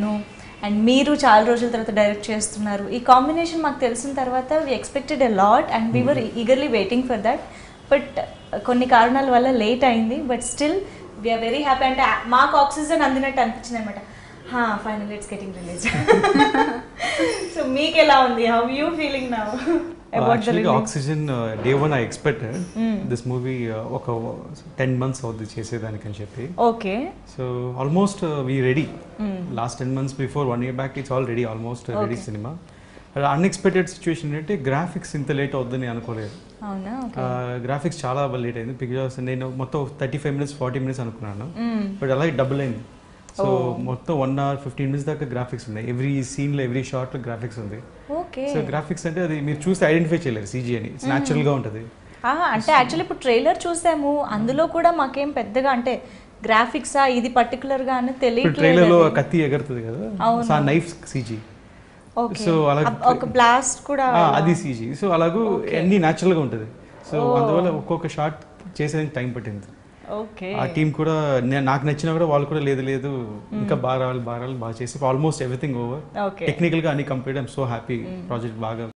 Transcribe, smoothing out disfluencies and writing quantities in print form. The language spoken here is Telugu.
చూస్తున్నాను అండ్ మీరు చాలా రోజుల తర్వాత డైరెక్ట్ చేస్తున్నారు. ఈ కాంబినేషన్ మాకు తెలిసిన తర్వాత we expected a lot and we were eagerly waiting for that. But కొన్ని కారణాల వల్ల లేట్ అయింది. But still we're very happy. అంటే మాకు ఆక్సిజన్ అందినట్టు అనిపించింది అనమాట. Final it's getting release. So మీకు ఎలా ఉంది? How you feeling now? Actually, Oxygen, day one I expected this movie ఒక 10 months అవుతుంది చేసేదానికి అని చెప్పి. Okay. So almost we ready. Last 10 months before 1 year back it's already almost ready cinema. Unexpected situation ఏంటంటే గ్రాఫిక్స్ ఇంత లేట్ అవుతుందని అనుకోలేదు. అవునా? గ్రాఫిక్స్ చాలా లేట్ అయింది బికాస్ నేను మొత్తం 35 minutes 40 minutes అనుకున్నాను. బట్ అలాగే డబుల్ అయింది. సో మొత్తం 1 hour 15 minutes దాకా గ్రాఫిక్స్ ఉన్నాయి. ఎవ్రీ సీన్లో ఎవ్రీ షార్ట్లో గ్రాఫిక్స్ ఉంది. సో గ్రాఫిక్స్ అంటే అది మీరు చూస్తే ఐడెంటిఫై చేయలేరు సీజీ అని. ఇట్స్ న్యాచురల్గా ఉంటుంది. అంటే యాక్చువల్లీ ఇప్పుడు ట్రైలర్ చూసాము, అందులో కూడా మాకేం పెద్దగా అంటే గ్రాఫిక్సా ఇది పర్టికులర్గా అని తెలియదు. ట్రైలర్లో కత్తి ఎగురుతుంది కదా, సో ఆ నైఫ్ సీజీ. సో అలా ఒక బ్లాస్ట్ కూడా అది సీజీ. సో అలాగూ అన్ని న్యాచురల్గా ఉంటుంది. సో అందువల్ల ఒక్కొక్క షాట్ చేసేదానికి టైం పట్టింది. ఆ టీం కూడా నాకు నచ్చినా కూడా వాళ్ళు కూడా లేదు ఇంకా బాగా రావాలి బాగా చేసి ఆల్మోస్ట్ ఎవ్రీథింగ్ ఓవర్. టెక్నికల్గా అన్ని complete. I'm so happy. Project బాగా